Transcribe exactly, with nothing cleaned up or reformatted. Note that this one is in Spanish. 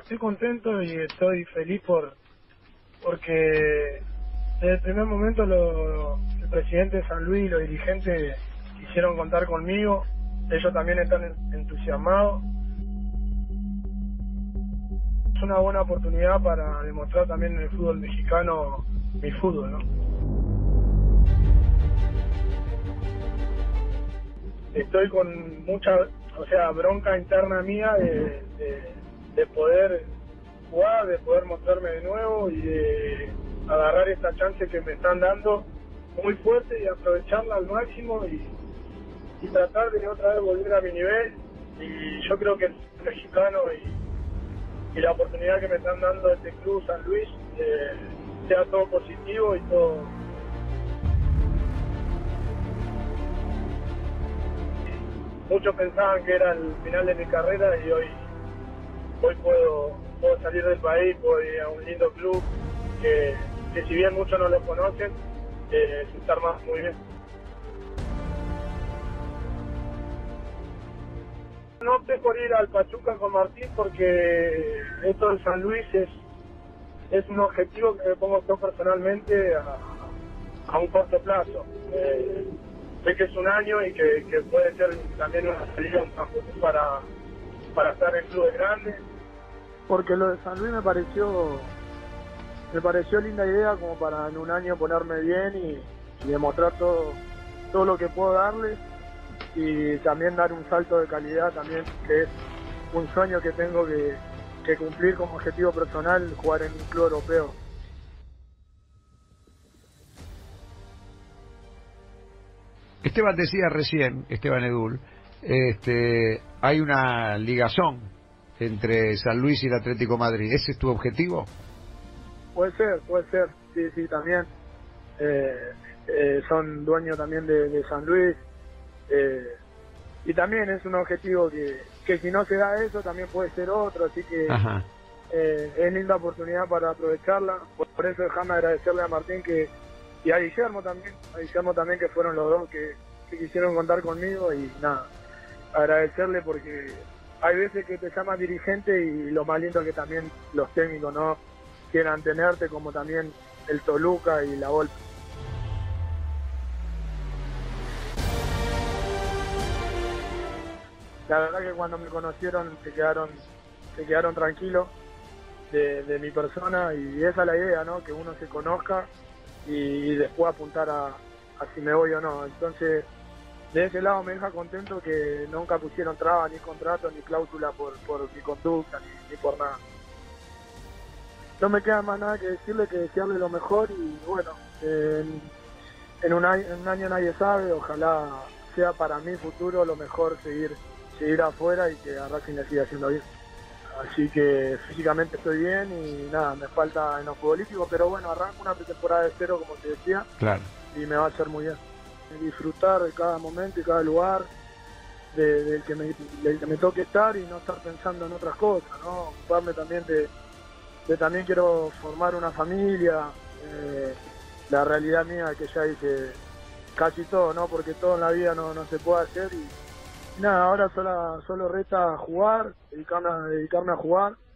Estoy contento y estoy feliz por porque desde el primer momento lo, el presidente de San Luis y los dirigentes quisieron contar conmigo. Ellos también están entusiasmados. Es una buena oportunidad para demostrar también en el fútbol mexicano mi fútbol, ¿no? Estoy con mucha, o sea, bronca interna mía de, de, de poder jugar, de poder mostrarme de nuevo y de agarrar esta chance que me están dando muy fuerte y aprovecharla al máximo y, y tratar de otra vez volver a mi nivel. Y yo creo que el mexicano y, y la oportunidad que me están dando este club San Luis eh, sea todo positivo y todo. Muchos pensaban que era el final de mi carrera y hoy hoy puedo, puedo salir del país, puedo ir a un lindo club que, que si bien muchos no lo conocen, eh, se está armando muy bien. No opté por ir al Pachuca con Martín porque esto de San Luis es, es un objetivo que me pongo yo personalmente a, a un corto plazo. Eh, sé que es un año y que, que puede ser también una salida para, para estar en clubes grandes. Porque lo de San Luis me pareció me pareció linda idea como para en un año ponerme bien y, y demostrar todo todo lo que puedo darles y también dar un salto de calidad también, que es un sueño que tengo que, que cumplir como objetivo personal, jugar en un club europeo. Esteban decía recién, Esteban Edul, este, hay una ligazón entre San Luis y el Atlético Madrid. ¿Ese es tu objetivo? Puede ser, puede ser, sí, sí, también. Eh, eh, son dueños también de, de San Luis. Eh, y también es un objetivo que, que si no se da eso, también puede ser otro, así que eh, es linda oportunidad para aprovecharla. Por, por eso déjame agradecerle a Martín que y a Guillermo también, a Guillermo también, que fueron los dos que, que quisieron contar conmigo y nada, agradecerle porque hay veces que te llaman dirigente y lo más lindo es que también los técnicos no quieran tenerte, como también el Toluca y la Volpe. La verdad que cuando me conocieron se quedaron, se quedaron tranquilos de, de mi persona y esa es la idea, ¿no? Que uno se conozca y después apuntar a, a si me voy o no. Entonces, de ese lado me deja contento que nunca pusieron trabas, ni contrato, ni cláusula por, por mi conducta, ni, ni por nada. No me queda más nada que decirle que desearle lo mejor y bueno, en, en, un año, en un año nadie sabe, ojalá sea para mi futuro lo mejor seguir, seguir afuera y que a Racing le siga haciendo bien. Así que físicamente estoy bien y nada, me falta en lo futbolístico, pero bueno, arranco una pretemporada de cero, como te decía, claro, y me va a hacer muy bien. Disfrutar de cada momento y cada lugar, del de, de que, me, de que me toque estar y no estar pensando en otras cosas, ¿no? Ocuparme también de, de también quiero formar una familia, eh, la realidad mía es que ya hice casi todo, ¿no? Porque todo en la vida no, no se puede hacer y nada, ahora solo, solo resta jugar, dedicarme a, dedicarme a jugar